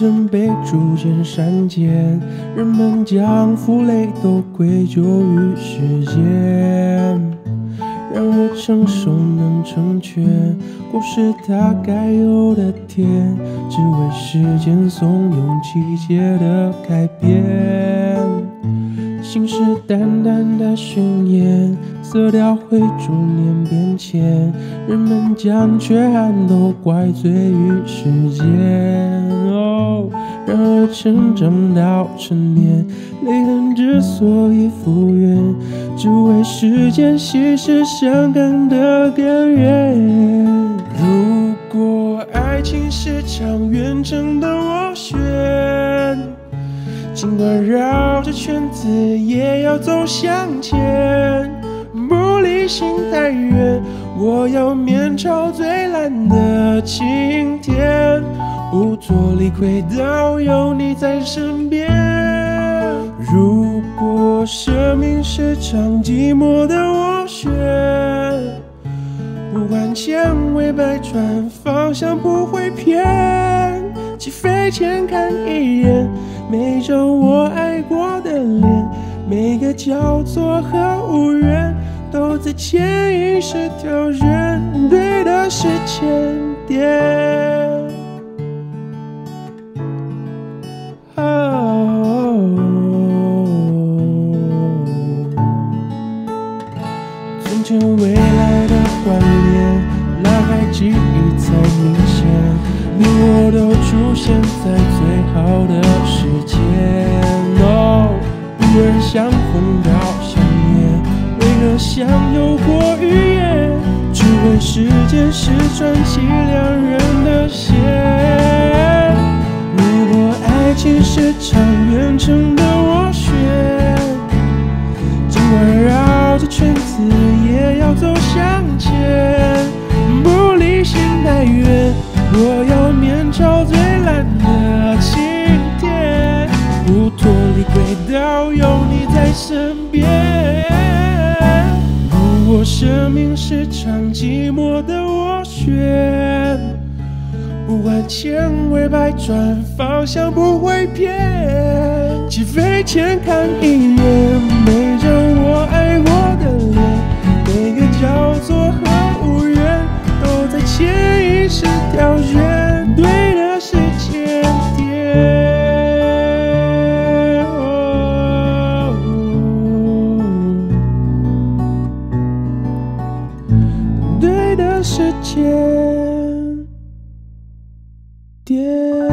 真被逐渐删减，人们将负累都归咎于时间。然而成熟能成全，故事它该有的甜，只为时间怂恿季节的改变。信誓旦旦的宣言，色调会逐年变迁，人们将缺憾都怪罪于时间。然而成长到成年，泪痕之所以复原，只为时间稀释伤感的根源。如果爱情是场远程的斡旋，尽管绕着圈子也要走向前，不离心太远，我要面朝最蓝的晴天，不做理亏到有你在身边。如果生命是场寂寞的斡旋，不管千回百转，方向不会偏，起飞前看一眼每张我爱过的脸，每个交错和无缘都在潜意识挑选对的时间点。从前未来的关联，拉开记忆才明显，你我都出现在最好的时间。遇人相逢到相恋，为何像有过语言，只为时间是串起两人的线。如果爱情是场远程的斡旋，尽管绕着圈子也要走向前，不离心太远，我要面朝最蓝的晴天，不脱离轨道有你在身边。如果生命是场寂寞的斡旋，不管千回百转，方向不会偏，起飞前看一眼每张我爱过的脸，每个交错和无缘都在潜意识挑选对的时间点。对的时间点。